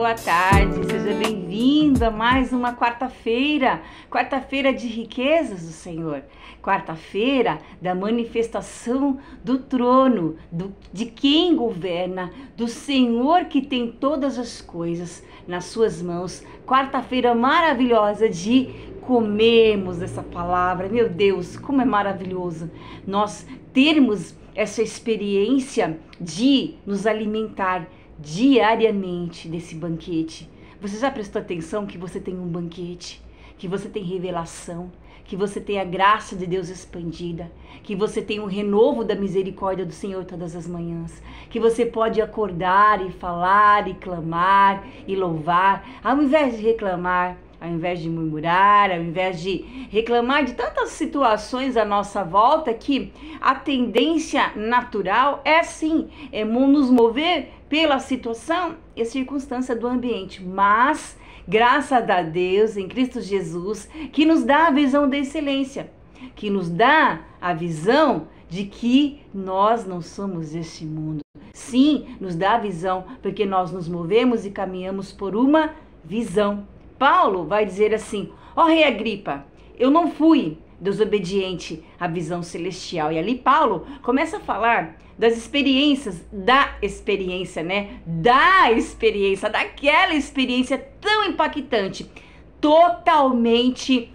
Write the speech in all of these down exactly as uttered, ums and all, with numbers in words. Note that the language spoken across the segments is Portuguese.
boa tarde, seja bem-vindo a mais uma quarta-feira, quarta-feira de riquezas do Senhor, quarta-feira da manifestação do trono, do, de quem governa, do Senhor que tem todas as coisas nas suas mãos, quarta-feira maravilhosa de comermos essa palavra. Meu Deus, como é maravilhoso nós termos essa experiência de nos alimentar diariamente desse banquete. Você já prestou atenção que você tem um banquete, que você tem revelação, que você tem a graça de Deus expandida, que você tem o renovo da misericórdia do Senhor todas as manhãs, que você pode acordar e falar e clamar e louvar, ao invés de reclamar, ao invés de murmurar, ao invés de reclamar de tantas situações à nossa volta, que a tendência natural é sim, é nos mover pela situação e circunstância do ambiente, mas graças a Deus em Cristo Jesus, que nos dá a visão da excelência, que nos dá a visão de que nós não somos deste mundo. Sim, nos dá a visão, porque nós nos movemos e caminhamos por uma visão. Paulo vai dizer assim: ó rei Agripa, eu não fui desobediente à visão celestial. E ali Paulo começa a falar das experiências, da experiência, né? Da experiência, daquela experiência tão impactante, totalmente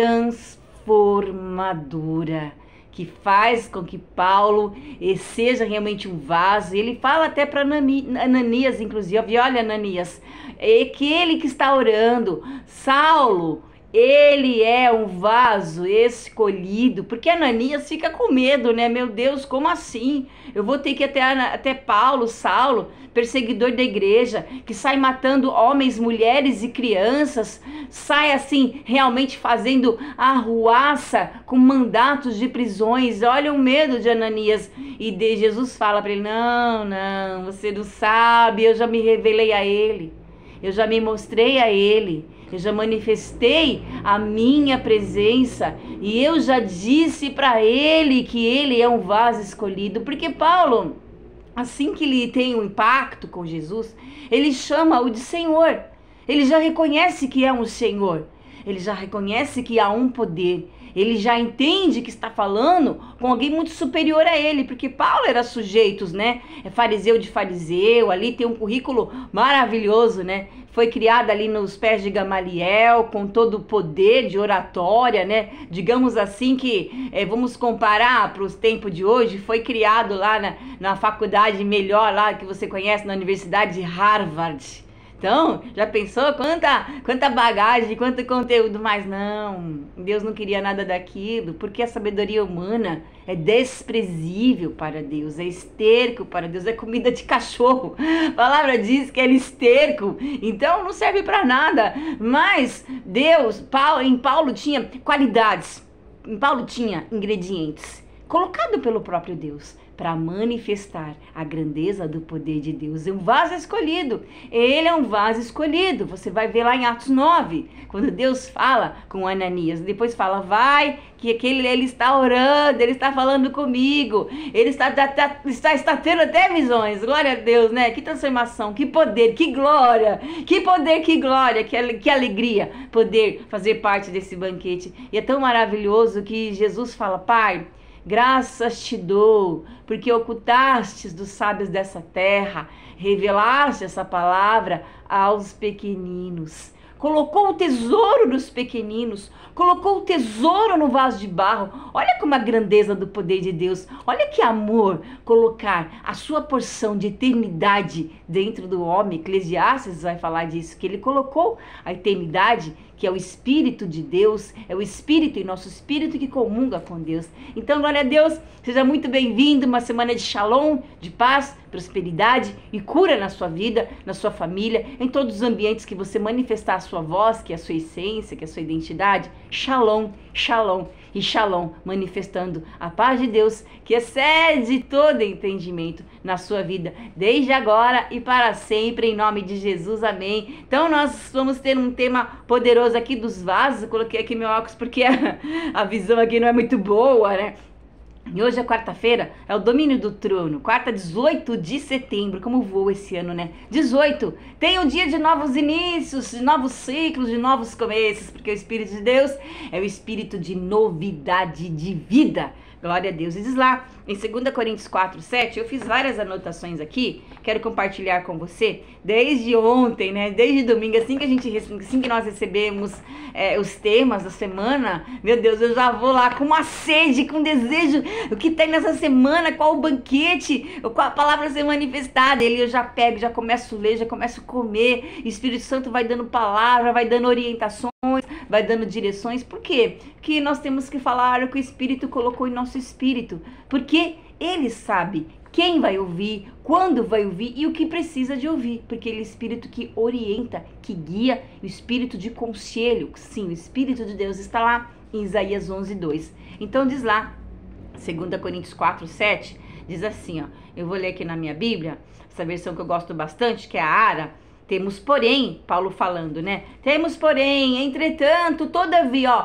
transformadora, que faz com que Paulo seja realmente um vaso. Ele fala até para Ananias, inclusive: olha, Ananias, é aquele que está orando, Saulo, ele é um vaso escolhido, porque Ananias fica com medo, né? Meu Deus, como assim? Eu vou ter que ir até, até Paulo, Saulo, perseguidor da igreja, que sai matando homens, mulheres e crianças, sai assim, realmente fazendo arruaça com mandatos de prisões. Olha o medo de Ananias. E de Jesus fala para ele: não, não, você não sabe, eu já me revelei a ele, eu já me mostrei a ele, eu já manifestei a minha presença e eu já disse para ele que ele é um vaso escolhido. Porque Paulo, assim que ele tem um impacto com Jesus, ele chama-o de Senhor. Ele já reconhece que é um Senhor. Ele já reconhece que há um poder. Ele já entende que está falando com alguém muito superior a ele, porque Paulo era sujeitos, né? É fariseu de fariseu, ali tem um currículo maravilhoso, né? Foi criado ali nos pés de Gamaliel, com todo o poder de oratória, né? Digamos assim que, é, vamos comparar para os tempos de hoje, foi criado lá na, na faculdade melhor lá que você conhece, na Universidade de Harvard. Então, já pensou quanta, quanta bagagem, quanto conteúdo? Mas não, Deus não queria nada daquilo, porque a sabedoria humana é desprezível para Deus, é esterco para Deus, é comida de cachorro. A palavra diz que é esterco, então não serve para nada. Mas Deus, Paulo, em Paulo tinha qualidades, em Paulo tinha ingredientes, colocado pelo próprio Deus, para manifestar a grandeza do poder de Deus. É um vaso escolhido. Ele é um vaso escolhido. Você vai ver lá em Atos nove, quando Deus fala com Ananias. Depois fala: vai, que aquele, ele está orando, ele está falando comigo. Ele está, está, está, está tendo até visões. Glória a Deus, né? Que transformação, que poder, que glória. Que poder, que glória, que, que alegria poder fazer parte desse banquete. E é tão maravilhoso que Jesus fala: Pai, graças te dou, porque ocultastes dos sábios dessa terra, revelaste essa palavra aos pequeninos. Colocou o tesouro nos pequeninos, colocou o tesouro no vaso de barro. Olha como a grandeza do poder de Deus. Olha que amor colocar a sua porção de eternidade dentro do homem. Eclesiastes vai falar disso, que ele colocou a eternidade, que é o Espírito de Deus, é o Espírito em nosso espírito que comunga com Deus. Então, glória a Deus, seja muito bem-vindo, uma semana de shalom, de paz, prosperidade e cura na sua vida, na sua família, em todos os ambientes que você manifestar a sua voz, que é a sua essência, que é a sua identidade. Shalom, shalom e shalom, manifestando a paz de Deus que excede todo entendimento na sua vida, desde agora e para sempre, em nome de Jesus, amém. Então nós vamos ter um tema poderoso aqui dos vasos. Eu coloquei aqui meu óculos porque a, a visão aqui não é muito boa, né? E hoje é quarta-feira, é o domínio do trono, quarta, dezoito de setembro, como voa esse ano, né? dezoito, tem um dia de novos inícios, de novos ciclos, de novos começos, porque o Espírito de Deus é o Espírito de novidade de vida. Glória a Deus. E diz lá, em dois Coríntios quatro, sete, eu fiz várias anotações aqui, quero compartilhar com você, desde ontem, né, desde domingo, assim que, a gente, assim que nós recebemos é, os temas da semana, meu Deus, eu já vou lá com uma sede, com desejo, o que tem nessa semana, qual o banquete, qual a palavra ser manifestada, ele eu já pego, já começo a ler, já começo a comer, o Espírito Santo vai dando palavra, vai dando orientações, vai dando direções. Por quê? Que nós temos que falar o que o Espírito colocou em nosso espírito, porque ele sabe quem vai ouvir, quando vai ouvir e o que precisa de ouvir, porque ele é o Espírito que orienta, que guia, o Espírito de conselho. Sim, o Espírito de Deus está lá em Isaías onze, dois. Então diz lá, dois Coríntios quatro, sete, diz assim, ó, eu vou ler aqui na minha Bíblia, essa versão que eu gosto bastante, que é a Ara. Temos porém, Paulo falando, né? Temos porém, entretanto, todavia, ó,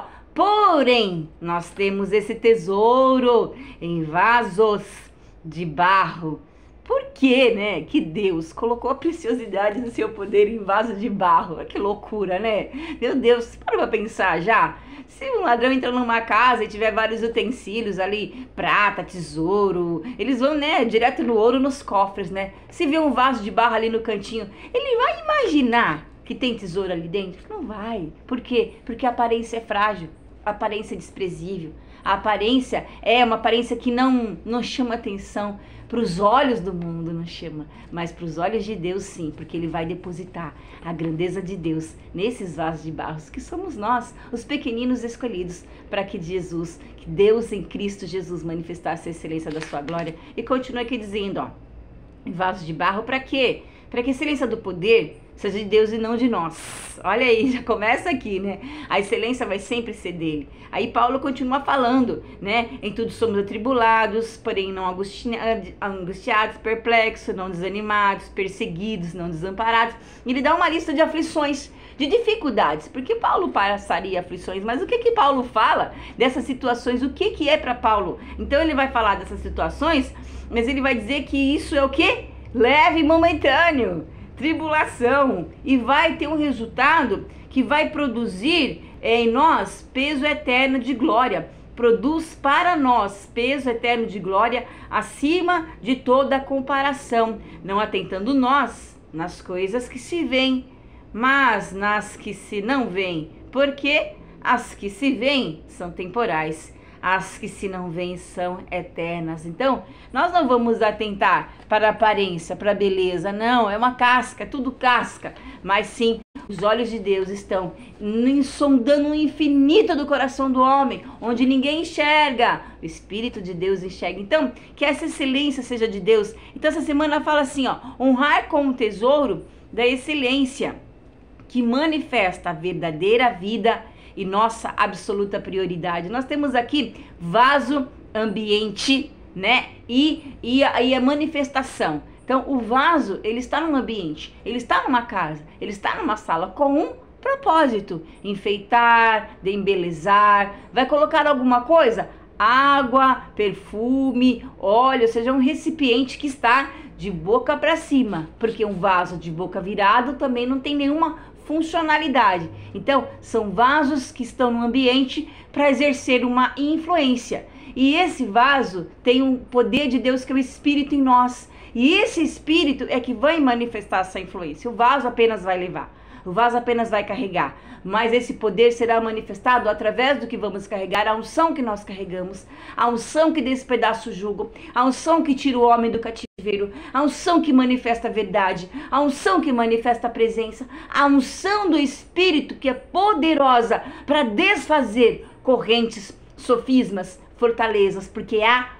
porém, nós temos esse tesouro em vasos de barro. Por que, né, que Deus colocou a preciosidade do seu poder em vaso de barro? Que loucura, né? Meu Deus, para pra pensar já. Se um ladrão entra numa casa e tiver vários utensílios ali, prata, tesouro, eles vão, né, direto no ouro, nos cofres, né? Se vê um vaso de barro ali no cantinho, ele vai imaginar que tem tesouro ali dentro? Não vai. Por quê? Porque a aparência é frágil, a aparência é desprezível. A aparência é uma aparência que não, não chama atenção. Para os olhos do mundo não chama, mas para os olhos de Deus sim, porque ele vai depositar a grandeza de Deus nesses vasos de barro, que somos nós, os pequeninos escolhidos, para que Jesus, que Deus em Cristo Jesus manifestasse a excelência da sua glória. E continua aqui dizendo, ó, vasos de barro para quê? Para que a excelência do poder seja de Deus e não de nós. Olha aí, já começa aqui, né? A excelência vai sempre ser dele. Aí Paulo continua falando, né? Em tudo somos atribulados, porém não angustiados, perplexos, não desanimados, perseguidos, não desamparados. E ele dá uma lista de aflições, de dificuldades, porque Paulo passaria aflições, mas o que que Paulo fala dessas situações? O que que é para Paulo? Então ele vai falar dessas situações, mas ele vai dizer que isso é o quê? Leve e momentâneo, tribulação, e vai ter um resultado que vai produzir em nós peso eterno de glória. Produz para nós peso eterno de glória acima de toda comparação, não atentando nós nas coisas que se veem, mas nas que se não veem, porque as que se veem são temporais, as que se não veem são eternas. Então, nós não vamos atentar para a aparência, para a beleza, não, é uma casca, é tudo casca, mas sim, os olhos de Deus estão sondando o infinito do coração do homem, onde ninguém enxerga, o Espírito de Deus enxerga. Então, que essa excelência seja de Deus. Então, essa semana fala assim, ó, honrar como tesouro da excelência, que manifesta a verdadeira vida e nossa absoluta prioridade. Nós temos aqui vaso, ambiente, né? E, e, a, e a manifestação. Então, o vaso, ele está num ambiente, ele está numa casa, ele está numa sala com um propósito. Enfeitar, de embelezar, vai colocar alguma coisa? Água, perfume, óleo, ou seja, um recipiente que está de boca para cima. Porque um vaso de boca virado também não tem nenhuma funcionalidade. Então, são vasos que estão no ambiente para exercer uma influência. E esse vaso tem um poder de Deus que é o Espírito em nós. E esse Espírito é que vai manifestar essa influência. O vaso apenas vai levar. O vaso apenas vai carregar. Mas esse poder será manifestado através do que vamos carregar, a unção que nós carregamos, a unção que despedaça o jugo, a unção que tira o homem do cativeiro, a unção que manifesta a verdade, a unção que manifesta a presença, a unção do Espírito que é poderosa para desfazer correntes, sofismas, fortalezas, porque é a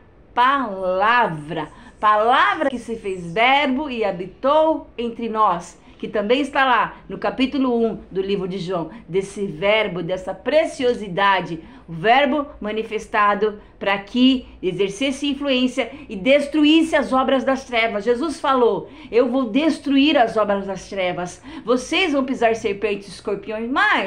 palavra, palavra que se fez verbo e habitou entre nós, que também está lá no capítulo um do livro de João, desse verbo, dessa preciosidade, o verbo manifestado para que exercesse influência e destruísse as obras das trevas. Jesus falou, eu vou destruir as obras das trevas, vocês vão pisar serpentes e escorpiões, mas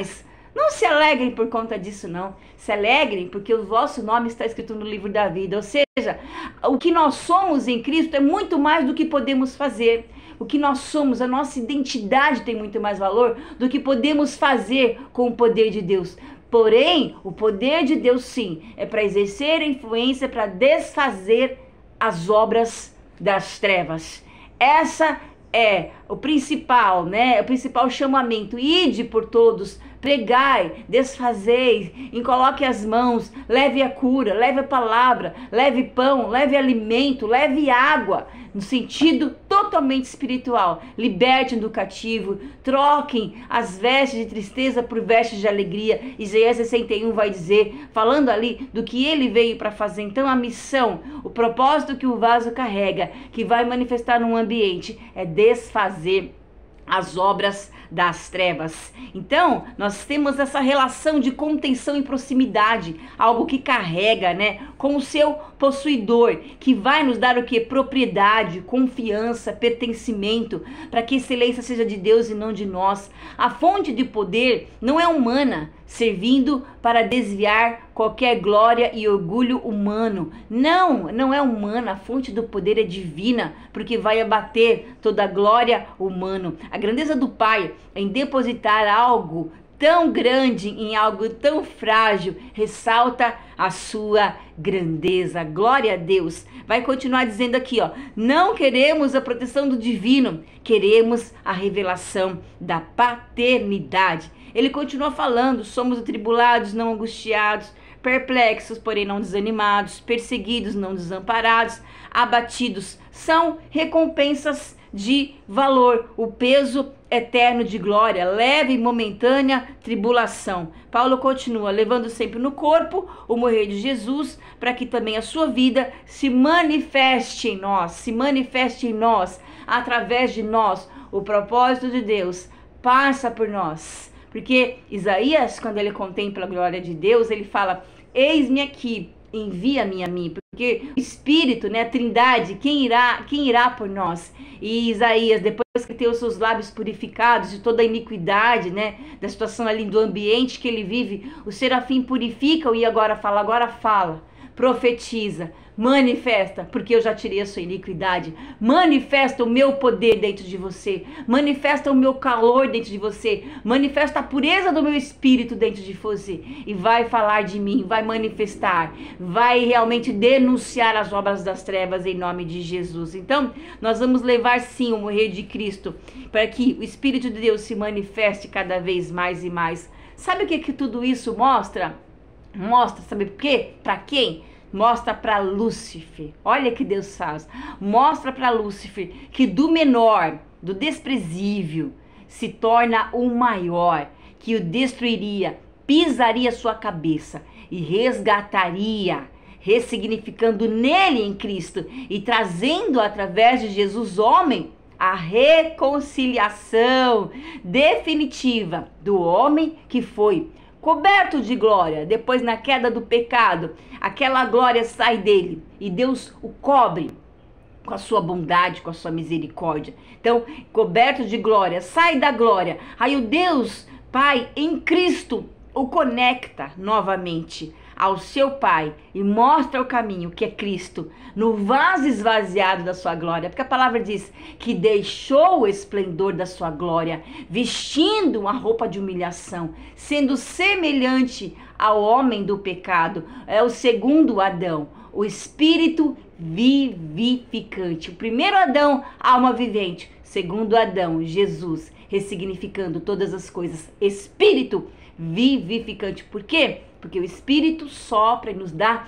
Não se alegrem por conta disso, não. Se alegrem porque o vosso nome está escrito no livro da vida. Ou seja, o que nós somos em Cristo é muito mais do que podemos fazer. O que nós somos, a nossa identidade tem muito mais valor do que podemos fazer com o poder de Deus. Porém, o poder de Deus, sim, é para exercer a influência, para desfazer as obras das trevas. Essa é o principal, né? O principal chamamento. Ide por todos, pregai, desfazei, coloque as mãos, leve a cura, leve a palavra, leve pão, leve alimento, leve água, no sentido totalmente espiritual. Libertem do cativo, troquem as vestes de tristeza por vestes de alegria. Isaías sessenta e um vai dizer, falando ali do que ele veio para fazer. Então a missão, o propósito que o vaso carrega, que vai manifestar num ambiente, é desfazer as obras das trevas. Então, nós temos essa relação de contenção e proximidade, algo que carrega, né, com o seu possuidor, que vai nos dar o que? Propriedade, confiança, pertencimento, para que a excelência seja de Deus e não de nós. A fonte de poder não é humana, servindo para desviar qualquer glória e orgulho humano. Não, não é humana, a fonte do poder é divina, porque vai abater toda a glória humana. A grandeza do Pai em depositar algo tão grande em algo tão frágil, ressalta a sua grandeza. Glória a Deus. Vai continuar dizendo aqui, ó, não queremos a proteção do divino, queremos a revelação da paternidade. Ele continua falando, somos atribulados, não angustiados, perplexos, porém não desanimados, perseguidos, não desamparados, abatidos, são recompensas de valor, o peso eterno de glória, leve e momentânea tribulação. Paulo continua, levando sempre no corpo o morrer de Jesus, para que também a sua vida se manifeste em nós, se manifeste em nós, através de nós. O propósito de Deus passa por nós. Porque Isaías, quando ele contempla a glória de Deus, ele fala, eis-me aqui, envia-me a mim, porque o Espírito, né, a Trindade, quem irá, quem irá por nós? E Isaías, depois que tem os seus lábios purificados de toda a iniquidade, né, da situação ali do ambiente que ele vive, o serafim purifica e agora fala, agora fala, profetiza, manifesta, porque eu já tirei a sua iniquidade, manifesta o meu poder dentro de você, manifesta o meu calor dentro de você, manifesta a pureza do meu espírito dentro de você, e vai falar de mim, vai manifestar, vai realmente denunciar as obras das trevas em nome de Jesus. Então, nós vamos levar sim o morrer de Cristo, para que o Espírito de Deus se manifeste cada vez mais e mais. Sabe o que que tudo isso mostra? Mostra, sabe por quê? Para quem? Mostra para Lúcifer, olha que Deus faz, mostra para Lúcifer que do menor, do desprezível, se torna o maior, que o destruiria, pisaria sua cabeça e resgataria, ressignificando nele em Cristo e trazendo através de Jesus homem a reconciliação definitiva do homem que foi coberto de glória, depois na queda do pecado, aquela glória sai dele e Deus o cobre com a sua bondade, com a sua misericórdia. Então, coberto de glória, sai da glória. Aí o Deus Pai em Cristo o conecta novamente ao seu Pai e mostra o caminho que é Cristo no vaso esvaziado da sua glória, porque a palavra diz que deixou o esplendor da sua glória, vestindo uma roupa de humilhação, sendo semelhante ao homem do pecado, é o segundo Adão, o espírito vivificante. O primeiro Adão, alma vivente, segundo Adão, Jesus, ressignificando todas as coisas, espírito vivificante. Por quê? Porque o Espírito sopra e nos dá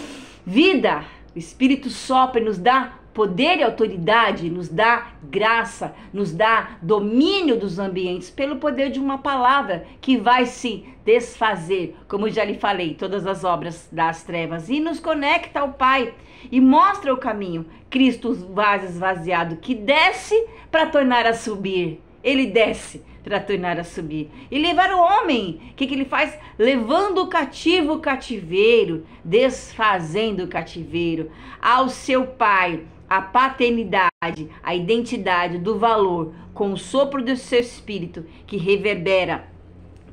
vida, o Espírito sopra e nos dá poder e autoridade, nos dá graça, nos dá domínio dos ambientes, pelo poder de uma palavra que vai se desfazer, como já lhe falei, todas as obras das trevas, e nos conecta ao Pai e mostra o caminho. Cristo, o vaso esvaziado, que desce para tornar a subir, ele desce para tornar a subir e levar o homem. O que, que ele faz? Levando o cativo o cativeiro, desfazendo o cativeiro, ao seu Pai, a paternidade, a identidade do valor, com o sopro do seu espírito que reverbera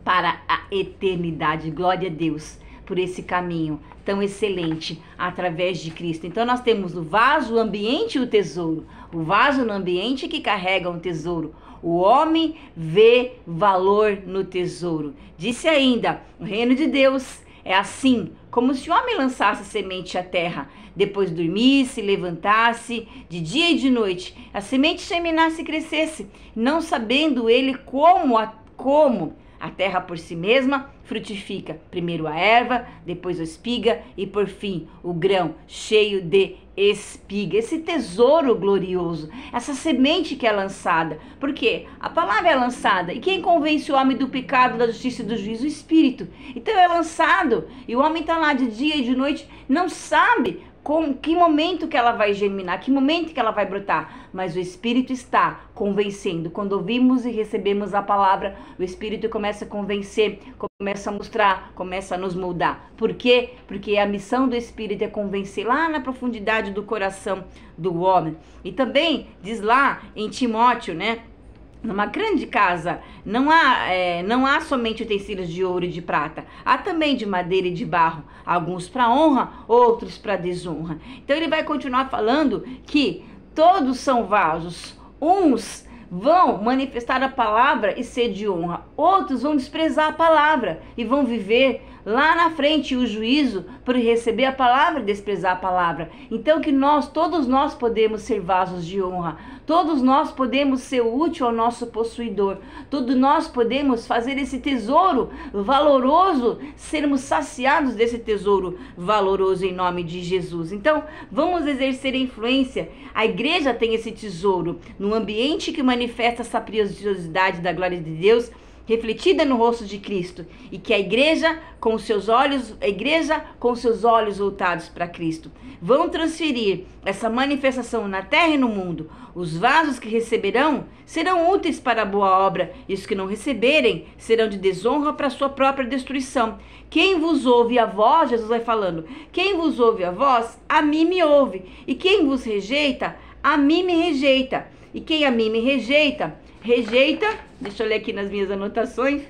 para a eternidade. Glória a Deus por esse caminho tão excelente através de Cristo. Então nós temos o vaso, o ambiente e o tesouro. O vaso no ambiente que carrega um tesouro. O homem vê valor no tesouro. Disse ainda, o reino de Deus é assim, como se o homem lançasse semente à terra, depois dormisse, levantasse, de dia e de noite, a semente germinasse e crescesse, não sabendo ele como a, como a terra por si mesma frutifica. Primeiro a erva, depois a espiga e por fim o grão cheio de espiga. Esse tesouro glorioso, essa semente que é lançada. Por quê? A palavra é lançada. E quem convence o homem do pecado, da justiça e do juízo? O Espírito. Então é lançado. E o homem está lá de dia e de noite, não sabe com que momento que ela vai germinar, que momento que ela vai brotar, mas o Espírito está convencendo. Quando ouvimos e recebemos a palavra, o Espírito começa a convencer, começa a mostrar, começa a nos moldar. Por quê? Porque a missão do Espírito é convencer lá na profundidade do coração do homem. E também diz lá em Timóteo, né? Numa grande casa não há, é, não há somente utensílios de ouro e de prata, há também de madeira e de barro, alguns para honra, outros para desonra. Então ele vai continuar falando que todos são vasos, uns vão manifestar a palavra e ser de honra, outros vão desprezar a palavra e vão viver lá na frente o juízo por receber a palavra e desprezar a palavra. Então que nós, todos nós podemos ser vasos de honra, todos nós podemos ser útil ao nosso possuidor, todos nós podemos fazer esse tesouro valoroso, sermos saciados desse tesouro valoroso em nome de Jesus. Então vamos exercer influência. A igreja tem esse tesouro no ambiente que manifesta essa preciosidade da glória de Deus, refletida no rosto de Cristo, e que a igreja com os seus olhos, a igreja com os seus olhos voltados para Cristo, vão transferir essa manifestação na terra e no mundo. Os vasos que receberão serão úteis para a boa obra, e os que não receberem serão de desonra para a sua própria destruição. Quem vos ouve a voz, Jesus vai falando, quem vos ouve a voz, a mim me ouve, e quem vos rejeita, a mim me rejeita, e quem a mim me rejeita, rejeita, deixa eu ler aqui nas minhas anotações,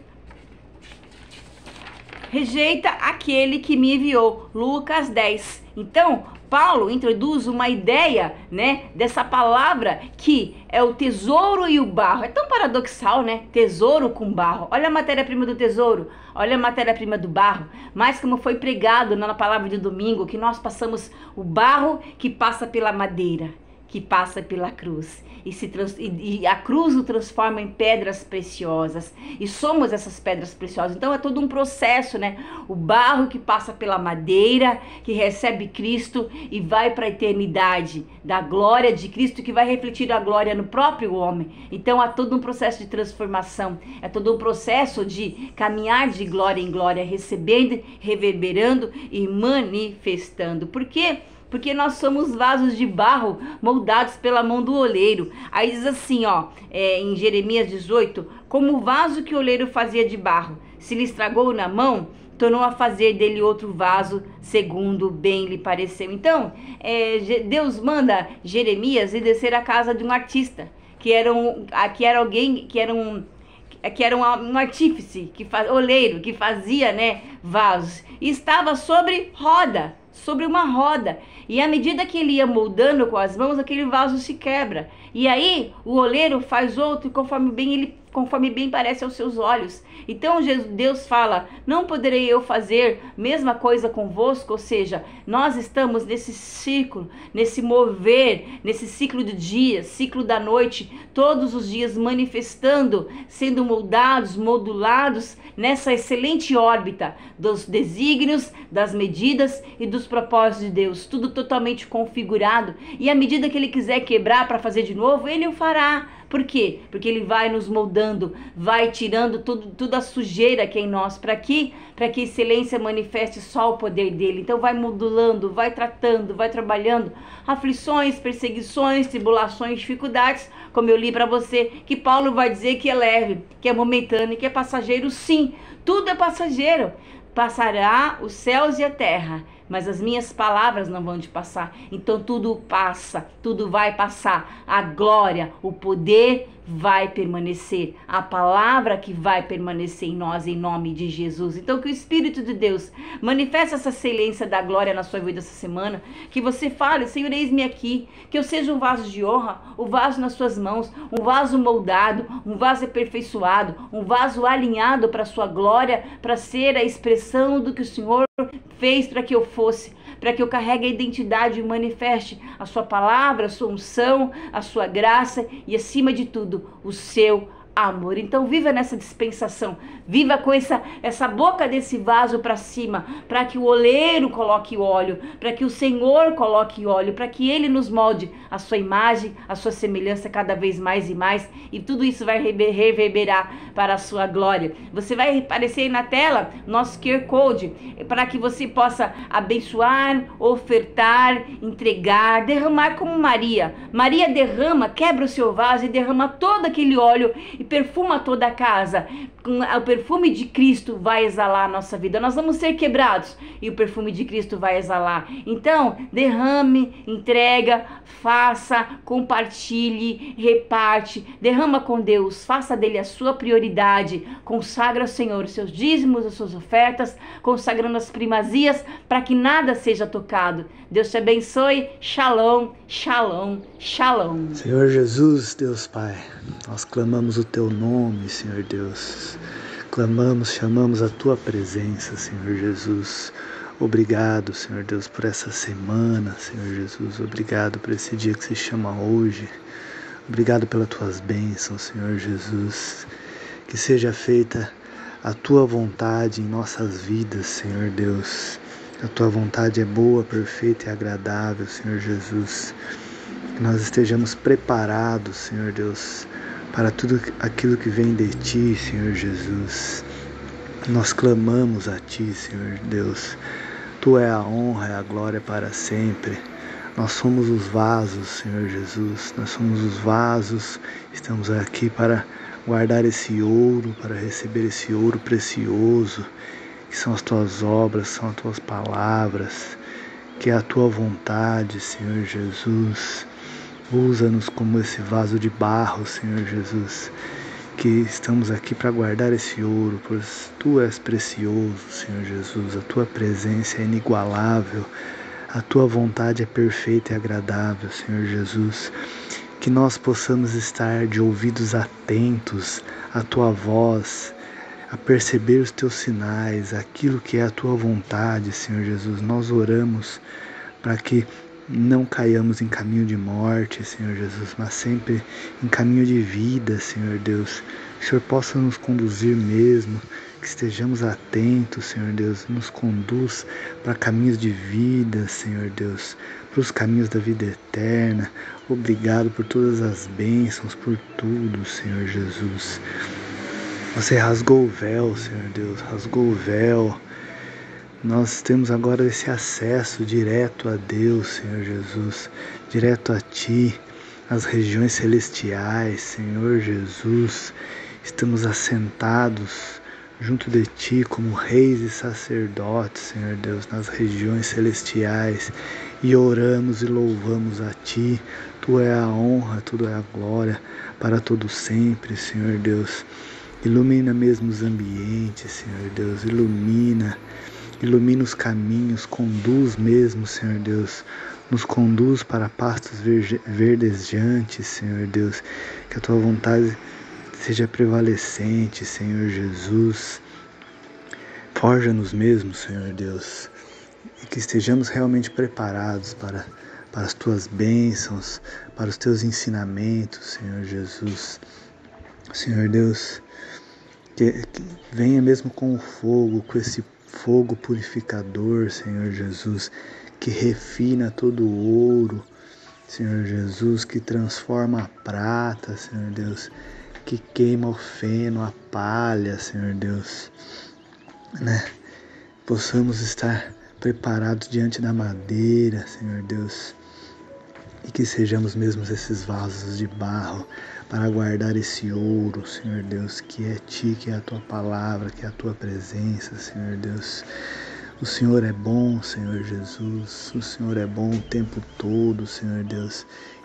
rejeita aquele que me enviou, Lucas dez. Então, Paulo introduz uma ideia, né, dessa palavra que é o tesouro e o barro. É tão paradoxal, né? Tesouro com barro. Olha a matéria-prima do tesouro, olha a matéria-prima do barro. Mas como foi pregado na palavra de domingo, que nós passamos o barro que passa pela madeira, que passa pela cruz, e, se trans, e, e a cruz o transforma em pedras preciosas, e somos essas pedras preciosas. Então é todo um processo, né? O barro que passa pela madeira, que recebe Cristo e vai para a eternidade da glória de Cristo, que vai refletir a glória no próprio homem. Então há todo um processo de transformação, é todo um processo de caminhar de glória em glória, recebendo, reverberando e manifestando. Por quê? Porque nós somos vasos de barro moldados pela mão do oleiro. Aí diz assim, ó, é, em Jeremias dezoito, como o vaso que o oleiro fazia de barro, se lhe estragou na mão, tornou a fazer dele outro vaso, segundo bem lhe pareceu. Então, é, Deus manda Jeremias ir descer à casa de um artista, que era, um, que era alguém, que era um... que era um, um artífice, que faz, oleiro, que fazia, né, vasos, e estava sobre roda, sobre uma roda, e à medida que ele ia moldando com as mãos, aquele vaso se quebra, e aí o oleiro faz outro, conforme bem ele conforme bem parece aos seus olhos. Então Deus fala, não poderei eu fazer mesma coisa convosco? Ou seja, nós estamos nesse ciclo, nesse mover, nesse ciclo do dia, ciclo da noite, todos os dias manifestando, sendo moldados, modulados nessa excelente órbita dos desígnios, das medidas e dos propósitos de Deus, tudo totalmente configurado, e à medida que ele quiser quebrar para fazer de novo, ele o fará. Por quê? Porque ele vai nos moldando, vai tirando tudo, toda a sujeira que é em nós, para que, para que a excelência manifeste só o poder dele. Então vai modulando, vai tratando, vai trabalhando aflições, perseguições, tribulações, dificuldades, como eu li para você, que Paulo vai dizer que é leve, que é momentâneo, que é passageiro. Sim, tudo é passageiro. Passará os céus e a terra, mas as minhas palavras não vão te passar. Então tudo passa, tudo vai passar. A glória, o poder vai permanecer, a palavra que vai permanecer em nós, em nome de Jesus. Então que o Espírito de Deus manifeste essa excelência da glória na sua vida essa semana, que você fale: Senhor, eis-me aqui, que eu seja um vaso de honra, um vaso nas suas mãos, um vaso moldado, um vaso aperfeiçoado, um vaso alinhado para a sua glória, para ser a expressão do que o Senhor fez para que eu fosse, para que eu carregue a identidade e manifeste a sua palavra, a sua unção, a sua graça e, acima de tudo, o seu amor. Então viva nessa dispensação, viva com essa, essa boca desse vaso para cima, para que o oleiro coloque óleo, para que o Senhor coloque óleo, para que Ele nos molde a sua imagem, a sua semelhança cada vez mais e mais, e tudo isso vai reverberar para a sua glória. Você vai aparecer aí na tela nosso Q R Code, para que você possa abençoar, ofertar, entregar, derramar como Maria. Maria derrama, quebra o seu vaso e derrama todo aquele óleo e perfuma toda a casa. O perfume de Cristo vai exalar a nossa vida. Nós vamos ser quebrados e o perfume de Cristo vai exalar. Então, derrame, entrega, faça, compartilhe, reparte, derrama com Deus, faça dele a sua prioridade, consagra ao Senhor os seus dízimos, as suas ofertas, consagrando as primazias para que nada seja tocado. Deus te abençoe. Shalom, shalom, shalom. Senhor Jesus, Deus Pai, nós clamamos o teu nome, Senhor Deus. Clamamos, chamamos a tua presença, Senhor Jesus. Obrigado, Senhor Deus, por essa semana, Senhor Jesus. Obrigado por esse dia que se chama hoje. Obrigado pelas tuas bênçãos, Senhor Jesus. Que seja feita a tua vontade em nossas vidas, Senhor Deus. A tua vontade é boa, perfeita e agradável, Senhor Jesus. Que nós estejamos preparados, Senhor Deus, para tudo aquilo que vem de Ti, Senhor Jesus. Nós clamamos a Ti, Senhor Deus. Tu é a honra e a glória para sempre. Nós somos os vasos, Senhor Jesus. Nós somos os vasos. Estamos aqui para guardar esse ouro, para receber esse ouro precioso, que são as Tuas obras, são as Tuas palavras, que é a Tua vontade, Senhor Jesus. Usa-nos como esse vaso de barro, Senhor Jesus, que estamos aqui para guardar esse ouro, pois Tu és precioso, Senhor Jesus. A Tua presença é inigualável, a Tua vontade é perfeita e agradável, Senhor Jesus. Que nós possamos estar de ouvidos atentos à Tua voz, a perceber os Teus sinais, aquilo que é a Tua vontade, Senhor Jesus. Nós oramos para que não caiamos em caminho de morte, Senhor Jesus, mas sempre em caminho de vida, Senhor Deus. Que o Senhor possa nos conduzir mesmo, que estejamos atentos, Senhor Deus. Nos conduz para caminhos de vida, Senhor Deus, para os caminhos da vida eterna. Obrigado por todas as bênçãos, por tudo, Senhor Jesus. Você rasgou o véu, Senhor Deus, rasgou o véu. Nós temos agora esse acesso direto a Deus, Senhor Jesus, direto a Ti, às regiões celestiais, Senhor Jesus. Estamos assentados junto de Ti como reis e sacerdotes, Senhor Deus, nas regiões celestiais, e oramos e louvamos a Ti. Tu é a honra, Tu é a glória para todo sempre, Senhor Deus. Ilumina mesmo os ambientes, Senhor Deus, ilumina. Ilumina os caminhos, conduz mesmo, Senhor Deus, nos conduz para pastos verdejantes, Senhor Deus, que a Tua vontade seja prevalecente, Senhor Jesus. Forja-nos mesmo, Senhor Deus, e que estejamos realmente preparados para, para as Tuas bênçãos, para os Teus ensinamentos, Senhor Jesus. Senhor Deus, que, que venha mesmo com o fogo, com esse fogo purificador, Senhor Jesus, que refina todo o ouro, Senhor Jesus, que transforma a prata, Senhor Deus, que queima o feno, a palha, Senhor Deus, né? Possamos estar preparados diante da madeira, Senhor Deus, e que sejamos mesmo esses vasos de barro para guardar esse ouro, Senhor Deus, que é Ti, que é a Tua palavra, que é a Tua presença, Senhor Deus. O Senhor é bom, Senhor Jesus, o Senhor é bom o tempo todo, Senhor Deus,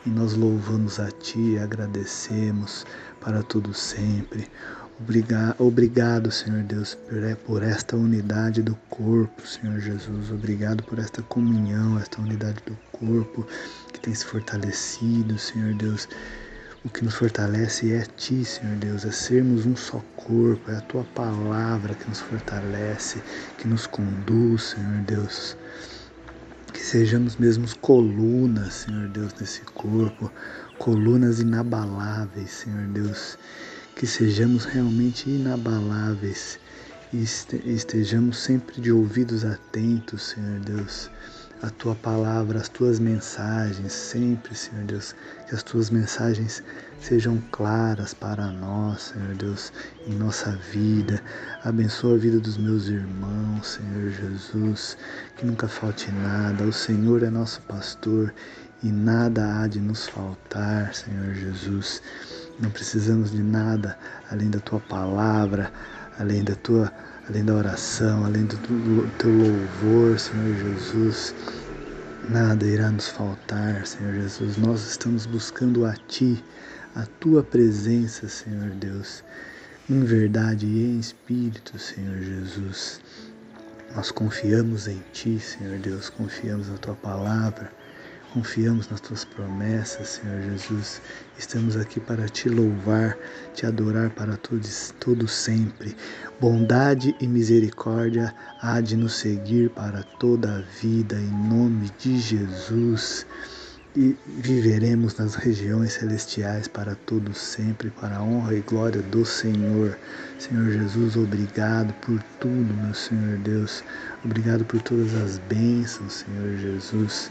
e nós louvamos a Ti e agradecemos para tudo sempre. Obrigado, obrigado, Senhor Deus, por esta unidade do corpo, Senhor Jesus. Obrigado por esta comunhão, esta unidade do corpo que tem se fortalecido, Senhor Deus. O que nos fortalece é Ti, Senhor Deus, é sermos um só corpo, é a Tua palavra que nos fortalece, que nos conduz, Senhor Deus. Que sejamos mesmo colunas, Senhor Deus, desse corpo, colunas inabaláveis, Senhor Deus. Que sejamos realmente inabaláveis e estejamos sempre de ouvidos atentos, Senhor Deus, a Tua palavra, as Tuas mensagens, sempre, Senhor Deus, que as Tuas mensagens sejam claras para nós, Senhor Deus, em nossa vida. Abençoa a vida dos meus irmãos, Senhor Jesus, que nunca falte nada. O Senhor é nosso pastor e nada há de nos faltar, Senhor Jesus. Não precisamos de nada além da Tua palavra, além da Tua, além da oração, além do Teu louvor, Senhor Jesus. Nada irá nos faltar, Senhor Jesus. Nós estamos buscando a Ti, a Tua presença, Senhor Deus, em verdade e em espírito, Senhor Jesus. Nós confiamos em Ti, Senhor Deus, confiamos na Tua palavra. Confiamos nas Tuas promessas, Senhor Jesus. Estamos aqui para Te louvar, Te adorar para todos, todo sempre. Bondade e misericórdia há de nos seguir para toda a vida, em nome de Jesus. E viveremos nas regiões celestiais para todos sempre, para a honra e glória do Senhor. Senhor Jesus, obrigado por tudo, meu Senhor Deus. Obrigado por todas as bênçãos, Senhor Jesus.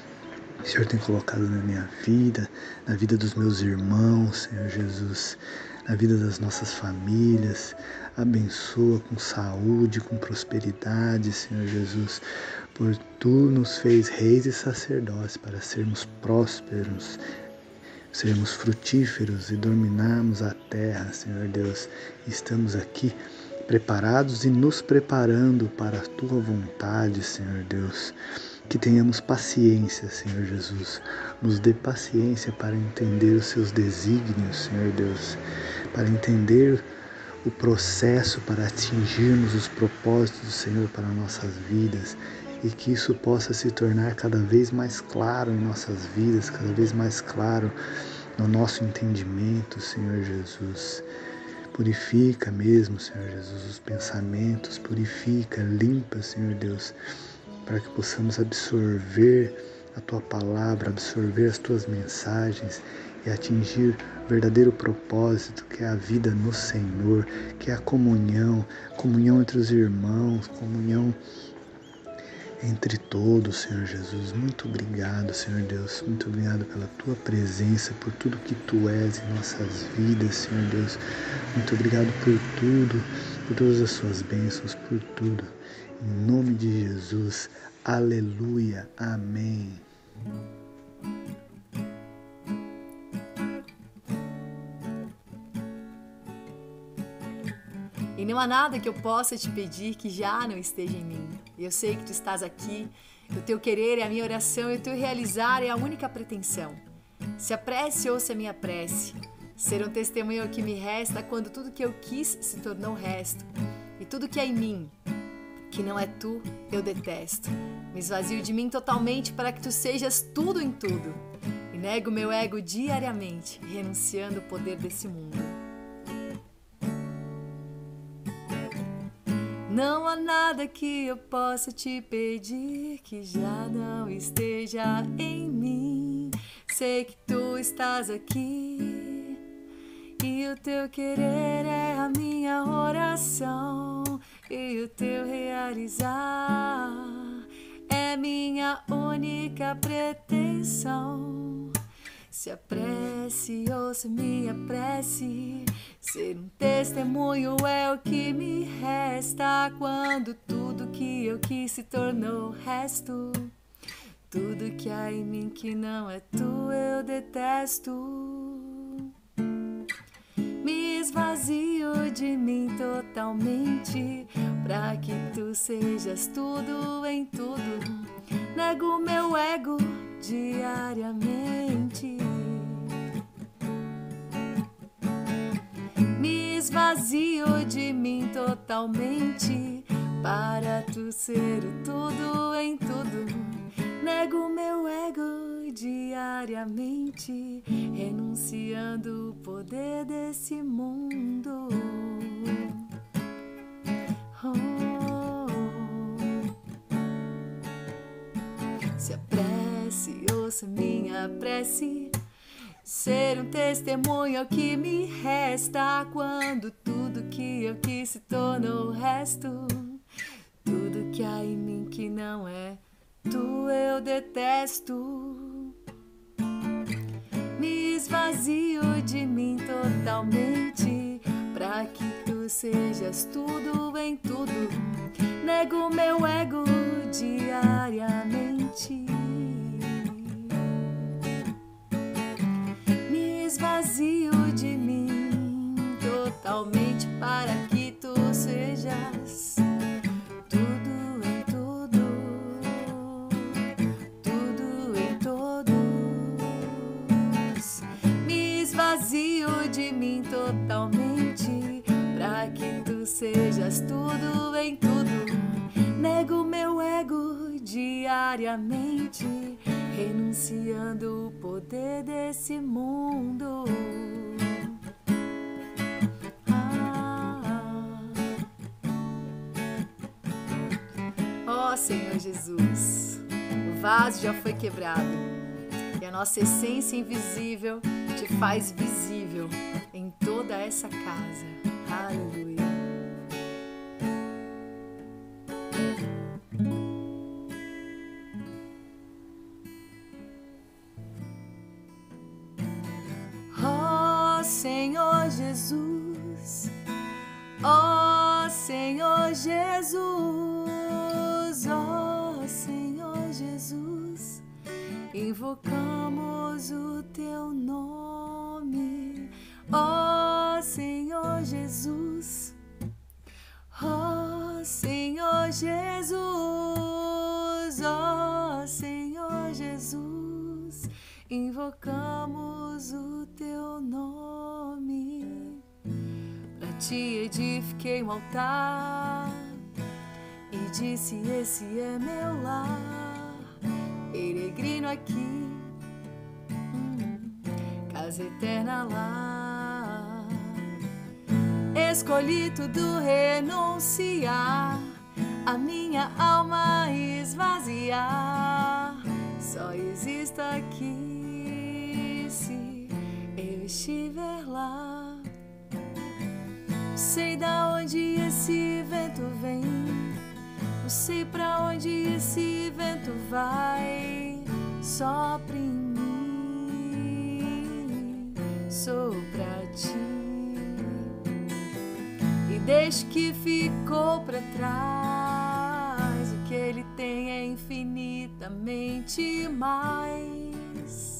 O Senhor tem colocado na minha vida, na vida dos meus irmãos, Senhor Jesus, na vida das nossas famílias. Abençoa com saúde, com prosperidade, Senhor Jesus, por Tu nos fez reis e sacerdotes para sermos prósperos, sermos frutíferos e dominarmos a terra, Senhor Deus. Estamos aqui preparados e nos preparando para a Tua vontade, Senhor Deus. Que tenhamos paciência, Senhor Jesus. Nos dê paciência para entender os Seus desígnios, Senhor Deus. Para entender o processo para atingirmos os propósitos do Senhor para nossas vidas. E que isso possa se tornar cada vez mais claro em nossas vidas, cada vez mais claro no nosso entendimento, Senhor Jesus. Purifica mesmo, Senhor Jesus, os pensamentos. Purifica, limpa, Senhor Deus, para que possamos absorver a Tua palavra, absorver as Tuas mensagens e atingir o verdadeiro propósito, que é a vida no Senhor, que é a comunhão, comunhão entre os irmãos, comunhão entre todos, Senhor Jesus. Muito obrigado, Senhor Deus, muito obrigado pela Tua presença, por tudo que Tu és em nossas vidas, Senhor Deus. Muito obrigado por tudo, por todas as Suas bênçãos, por tudo. Em nome de Jesus, aleluia, amém. E não há nada que eu possa te pedir que já não esteja em mim. Eu sei que Tu estás aqui, o Teu querer é a minha oração e o Teu realizar é a única pretensão. Se a prece ou se a minha prece, ser um testemunho é o que me resta quando tudo que eu quis se tornou resto. E tudo que é em mim, que não é Tu, eu detesto. Me esvazio de mim totalmente para que Tu sejas tudo em tudo. E nego meu ego diariamente, renunciando o poder desse mundo. Não há nada que eu possa te pedir que já não esteja em mim. Sei que Tu estás aqui e o Teu querer é a minha oração. E o Teu realizar é minha única pretensão. Se a prece ou se minha prece, ser um testemunho é o que me resta quando tudo que eu quis se tornou resto. Tudo que há em mim que não é Tu eu detesto. Me esvazio de mim totalmente pra que Tu sejas tudo em tudo. Nego meu ego diariamente esvazio de mim totalmente, para tu ser o tudo em tudo. Nego meu ego diariamente, renunciando o poder desse mundo. Oh. Se a prece, ouça minha prece, ser um testemunho é o que me resta, quando tudo que eu quis se tornou o resto. Tudo que há em mim que não é tu eu detesto. Me esvazio de mim totalmente, pra que tu sejas tudo em tudo. Nego meu ego diariamente. Me esvazio de mim totalmente, para que tu sejas tudo em tudo, tudo em todos. Me esvazio de mim totalmente, pra que tu sejas tudo em tudo. Nego meu ego diariamente, renunciando o poder desse mundo. Ó oh, Senhor Jesus, o vaso já foi quebrado e a nossa essência invisível te faz visível em toda essa casa. Aleluia. Ó oh, Senhor Jesus, ó oh, Senhor Jesus, ó oh, Senhor Jesus, invocamos o teu nome. Ó oh, Senhor Jesus, ó oh, Senhor Jesus, ó oh, Senhor Jesus, invocamos o teu nome. Pra ti edifiquei um altar e disse: esse é meu lar. Peregrino aqui, hum, casa eterna lá. Escolhi tudo renunciar, a minha alma esvaziar. Só existo aqui se eu estiver lá. Sei da onde esse vento vem, não sei pra onde esse vento vai. Sopra em mim, sou pra ti, e deixe que ficou pra trás. O que ele tem é infinitamente mais.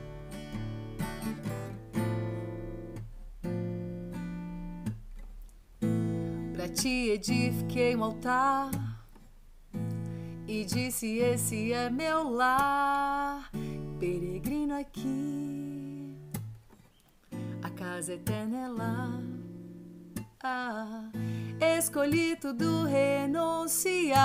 Pra ti edifiquei um altar e disse: esse é meu lar. Peregrino aqui, a casa eterna é lá. Ah, escolhi tudo renunciar.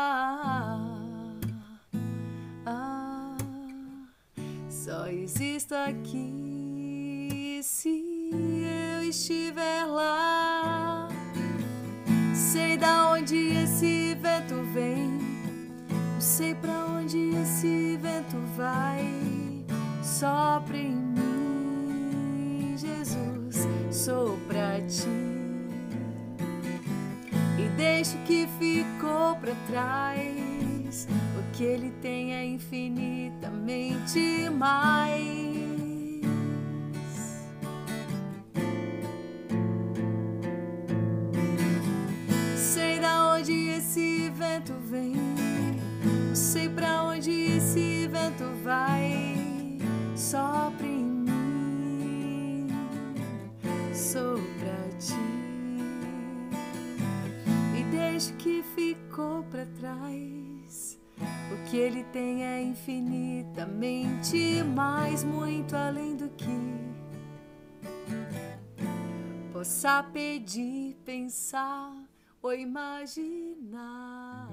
Ah, só existo aqui se eu estiver lá. Sei da onde esse vento vem, não sei pra onde esse vento vai. Sopra em mim, Jesus, sou pra ti, e deixe que ficou pra trás. O que ele tem é infinitamente mais. Sei da onde esse vento vem, não sei pra onde esse vento vai. Sopra em mim, sou pra ti, e deixe que ficou pra trás. O que ele tem é infinitamente mais, muito além do que possa pedir, pensar ou imaginar.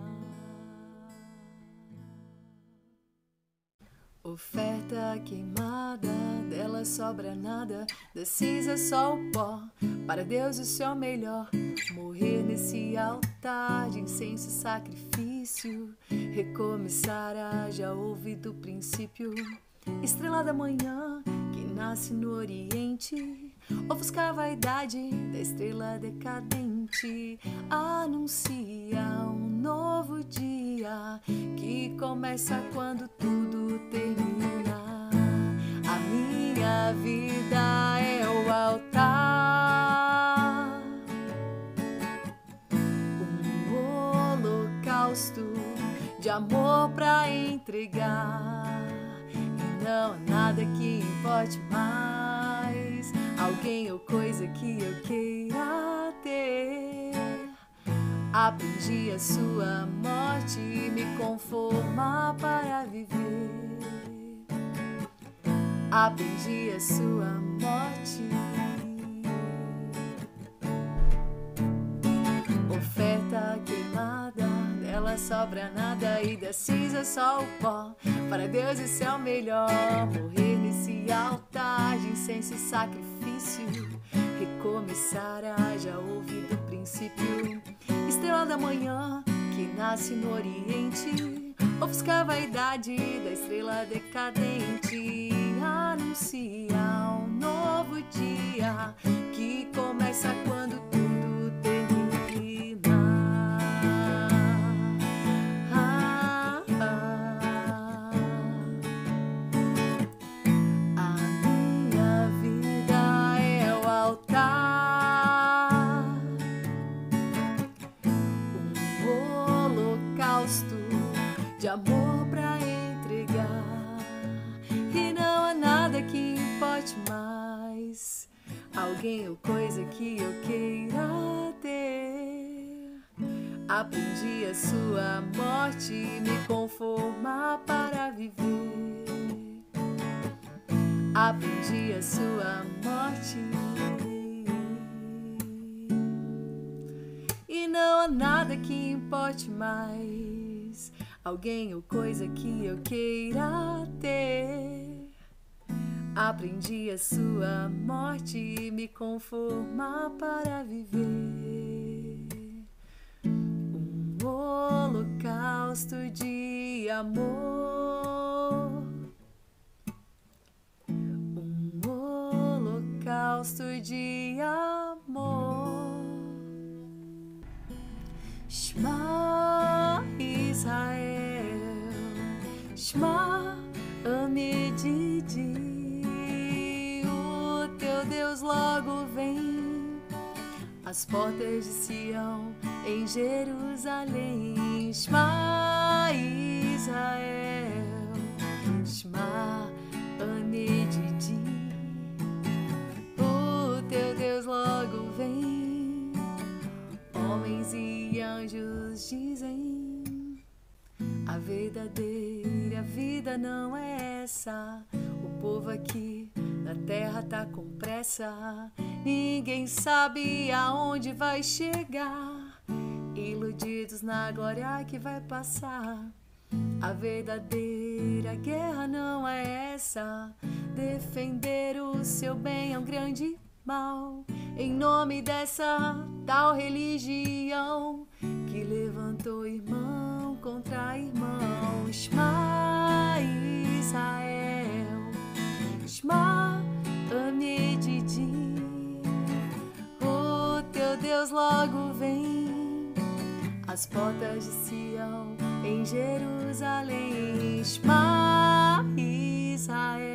Oferta queimada, dela sobra nada, da cinza só o pó, para Deus o seu melhor. Morrer nesse altar de incenso e sacrifício, recomeçar a já ouvi do princípio. Estrela da manhã que nasce no oriente, ofusca a vaidade da estrela decadente. Anuncia um novo dia que começa quando tudo termina. A minha vida é o altar, um holocausto de amor pra entregar. E não há nada que importe mais, alguém ou coisa que eu queira ter. Aprendi a sua morte, me conformar para viver. Aprendi a sua morte. Oferta queimada, dela sobra nada e da cinza só o pó. Para Deus isso é o melhor. Morrer nesse altar de incenso e sacrifício, recomeçar a já ouvir do princípio. Estrela da manhã que nasce no oriente, ofusca a vaidade da estrela decadente. Anuncia um novo dia que começa quando tudo termina. Ah, ah. A minha vida é o altar, um holocausto de amor pra entregar. E não há nada que importe mais, alguém ou coisa que eu queira ter. Aprendi a sua morte, me conformar para viver. Aprendi a sua morte. E não há nada que importe mais, alguém ou coisa que eu queira ter. Aprendi a sua morte, me conformar para viver. Um holocausto de amor, um holocausto de amor. Shema Israel, Shema Amididi. O teu Deus logo vem, às portas de Sião, em Jerusalém. Shema Israel, Shema Amididi. O teu Deus logo vem, homens e anjos dizem: a verdadeira vida não é essa. O povo aqui na terra tá com pressa, ninguém sabe aonde vai chegar, iludidos na glória que vai passar. A verdadeira guerra não é essa, defender o seu bem é um grande mal, em nome dessa tal religião que levantou irmão contra irmão. Shema Israel, Shema Amididi. O teu Deus logo vem, às portas de Sião, em Jerusalém. Shema Israel,